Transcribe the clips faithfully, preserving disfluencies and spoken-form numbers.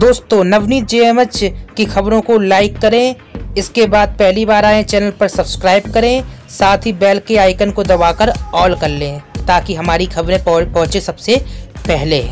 दोस्तों नवनीत जेएमएच की खबरों को लाइक करें, इसके बाद पहली बार आए चैनल पर सब्सक्राइब करें, साथ ही बेल के आइकन को दबाकर ऑल कर लें ताकि हमारी खबरें पहुंचे सबसे पहले।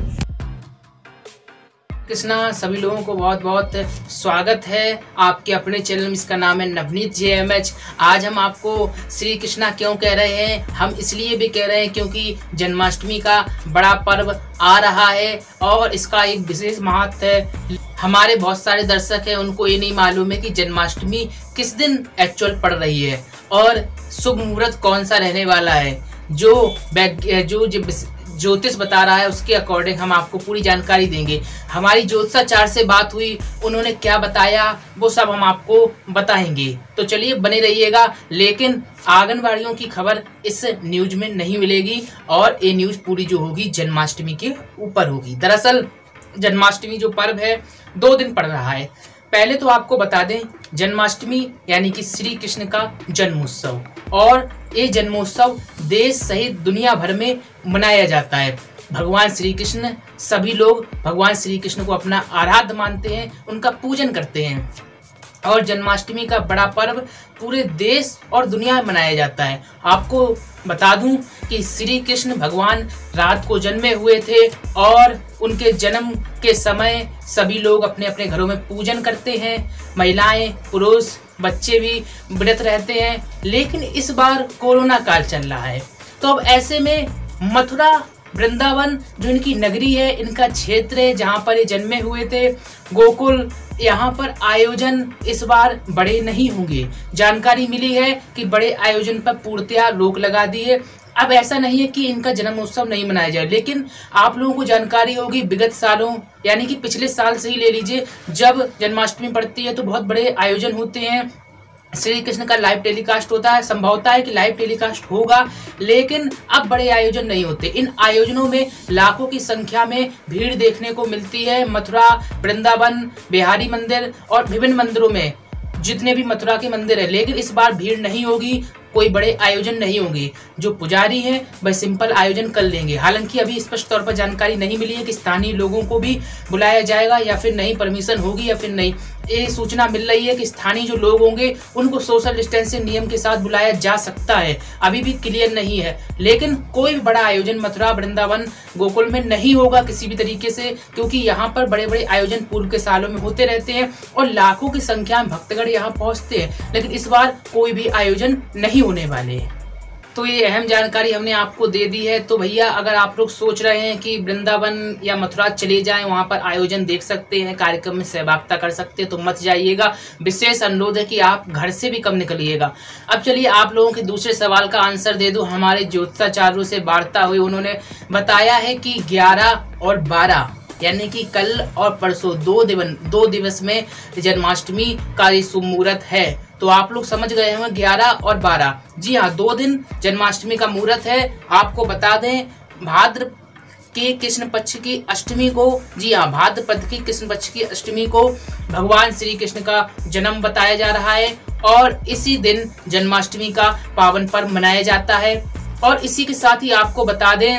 कृष्णा, सभी लोगों को बहुत बहुत स्वागत है आपके अपने चैनल में। इसका नाम है नवनीत जेएमएच। आज हम आपको श्री कृष्णा क्यों कह रहे हैं, हम इसलिए भी कह रहे हैं क्योंकि जन्माष्टमी का बड़ा पर्व आ रहा है और इसका एक विशेष महत्व है। हमारे बहुत सारे दर्शक हैं, उनको ये नहीं मालूम है कि जन्माष्टमी किस दिन एक्चुअल पड़ रही है और शुभ मुहूर्त कौन सा रहने वाला है। जो जो, जो ज्योतिष बता रहा है उसके अकॉर्डिंग हम आपको पूरी जानकारी देंगे। हमारी ज्योतिषाचार्य से बात हुई, उन्होंने क्या बताया वो सब हम आपको बताएंगे। तो चलिए बने रहिएगा। लेकिन आंगनबाड़ियों की खबर इस न्यूज में नहीं मिलेगी और ये न्यूज पूरी जो होगी जन्माष्टमी के ऊपर होगी। दरअसल जन्माष्टमी जो पर्व है दो दिन पड़ रहा है। पहले तो आपको बता दें, जन्माष्टमी यानी कि श्री कृष्ण का जन्मोत्सव, और ये जन्मोत्सव देश सहित दुनिया भर में मनाया जाता है। भगवान श्री कृष्ण, सभी लोग भगवान श्री कृष्ण को अपना आराध्य मानते हैं, उनका पूजन करते हैं और जन्माष्टमी का बड़ा पर्व पूरे देश और दुनिया में मनाया जाता है। आपको बता दूं कि श्री कृष्ण भगवान रात को जन्मे हुए थे और उनके जन्म के समय सभी लोग अपने अपने घरों में पूजन करते हैं। महिलाएं, पुरुष, बच्चे भी व्रत रहते हैं। लेकिन इस बार कोरोना काल चल रहा है, तो अब ऐसे में मथुरा, वृंदावन जो इनकी नगरी है, इनका क्षेत्र है जहाँ पर ये जन्मे हुए थे, गोकुल, यहाँ पर आयोजन इस बार बड़े नहीं होंगे। जानकारी मिली है कि बड़े आयोजन पर पूर्णतया रोक लगा दी है। अब ऐसा नहीं है कि इनका जन्मोत्सव नहीं मनाया जाए, लेकिन आप लोगों को जानकारी होगी विगत सालों यानी कि पिछले साल से ही ले लीजिए, जब जन्माष्टमी पड़ती है तो बहुत बड़े आयोजन होते हैं। श्री कृष्ण का लाइव टेलीकास्ट होता है, संभवता है कि लाइव टेलीकास्ट होगा, लेकिन अब बड़े आयोजन नहीं होते। इन आयोजनों में लाखों की संख्या में भीड़ देखने को मिलती है। मथुरा, वृंदावन, बिहारी मंदिर और विभिन्न मंदिरों में जितने भी मथुरा के मंदिर है, लेकिन इस बार भीड़ नहीं होगी, कोई बड़े आयोजन नहीं होंगे। जो पुजारी हैं वह सिंपल आयोजन कर लेंगे। हालांकि अभी स्पष्ट तौर पर जानकारी नहीं मिली है कि स्थानीय लोगों को भी बुलाया जाएगा या फिर नहीं, परमिशन होगी या फिर नहीं। ये सूचना मिल रही है कि स्थानीय जो लोग होंगे उनको सोशल डिस्टेंसिंग नियम के साथ बुलाया जा सकता है, अभी भी क्लियर नहीं है। लेकिन कोई भी बड़ा आयोजन मथुरा, वृंदावन, गोकुल में नहीं होगा किसी भी तरीके से, क्योंकि यहाँ पर बड़े बड़े आयोजन पूर्व के सालों में होते रहते हैं और लाखों की संख्या में भक्तगण यहाँ पहुँचते हैं। लेकिन इस बार कोई भी आयोजन नहीं होने वाले हैं। तो ये अहम जानकारी हमने आपको दे दी है। तो भैया, अगर आप लोग सोच रहे हैं कि वृंदावन या मथुरा चले जाएं, वहां पर आयोजन देख सकते हैं, कार्यक्रम में सहभागिता कर सकते हैं, तो मत जाइएगा। विशेष अनुरोध है कि आप घर से भी कम निकलिएगा। अब चलिए आप लोगों के दूसरे सवाल का आंसर दे दूं। हमारे ज्योतिषाचार्यों से वार्ता हुई, उन्होंने बताया है कि ग्यारह और बारह यानी कि कल और परसों दो दिवस दो दिवस में जन्माष्टमी का शुभ मुहूर्त है। तो आप लोग समझ गए होंगे ग्यारह और बारह। जी हाँ, दो दिन जन्माष्टमी का मुहूर्त है। आपको बता दें, भाद्र के कृष्ण पक्ष की अष्टमी को, जी हाँ, भाद्रपद की कृष्ण पक्ष की अष्टमी को भगवान श्री कृष्ण का जन्म बताया जा रहा है और इसी दिन जन्माष्टमी का पावन पर्व मनाया जाता है। और इसी के साथ ही आपको बता दें,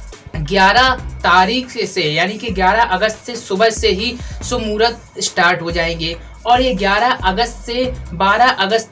ग्यारह तारीख से यानी कि ग्यारह अगस्त से सुबह से ही शुभ मुहूर्त स्टार्ट हो जाएंगे और ये ग्यारह अगस्त से बारह अगस्त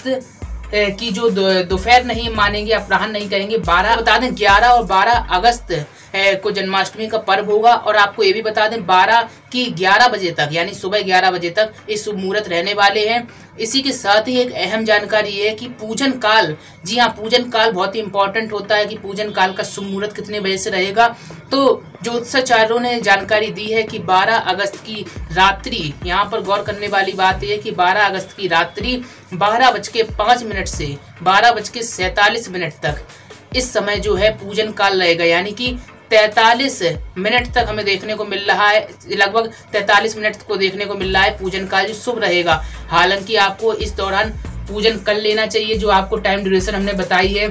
की जो दोपहर नहीं मानेंगे, अपराह्न नहीं कहेंगे, बारह बता दें ग्यारह और बारह अगस्त को जन्माष्टमी का पर्व होगा। और आपको ये भी बता दें बारह की ग्यारह बजे तक यानी सुबह ग्यारह बजे तक इस शुभ मुहूर्त रहने वाले हैं। इसी के साथ ही एक अहम जानकारी ये है कि पूजन काल, जी हाँ, पूजन काल बहुत ही इंपॉर्टेंट होता है कि पूजन काल का शुभ मुहूर्त कितने बजे से रहेगा। तो ज्योतिषाचार्यों ने जानकारी दी है कि बारह अगस्त की रात्रि, यहाँ पर गौर करने वाली बात यह है कि बारह अगस्त की रात्रि बारह बज के पाँच मिनट से बारह बज के सैतालीस मिनट तक इस समय जो है पूजन काल रहेगा, यानी कि तैतालीस मिनट तक हमें देखने को मिल रहा है, लगभग तैतालीस मिनट को देखने को मिल रहा है पूजन काल जो शुभ रहेगा। हालांकि आपको इस दौरान पूजन कर लेना चाहिए, जो आपको टाइम ड्यूरेशन हमने बताई है,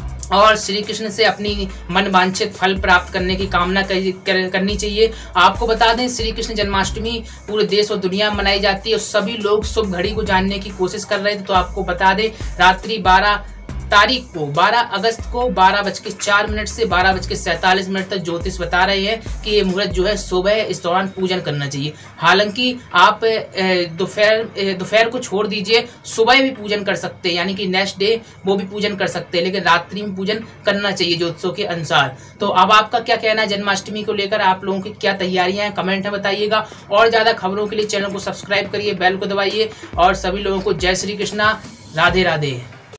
और श्री कृष्ण से अपनी मन वांछित फल प्राप्त करने की कामना कर, कर, करनी चाहिए। आपको बता दें, श्री कृष्ण जन्माष्टमी पूरे देश और दुनिया में मनाई जाती है और सभी लोग शुभ घड़ी को जानने की कोशिश कर रहे थे। तो आपको बता दें, रात्रि बारह तारीख को बारह अगस्त को बारह बज के चार मिनट से बारह बज के सैंतालीस मिनट तक ज्योतिष बता रहे हैं कि ये मुहूर्त जो है सुबह, इस दौरान पूजन करना चाहिए। हालांकि आप दोपहर दोपहर को छोड़ दीजिए, सुबह भी पूजन कर सकते हैं, यानी कि नेक्स्ट डे वो भी पूजन कर सकते हैं, लेकिन रात्रि में पूजन करना चाहिए ज्योतिषों के अनुसार। तो अब आपका क्या कहना है जन्माष्टमी को लेकर? आप लोगों की क्या तैयारियां हैं, कमेंट में बताइएगा। और ज्यादा खबरों के लिए चैनल को सब्सक्राइब करिए, बेल को दबाइए, और सभी लोगों को जय श्री कृष्णा, राधे राधे।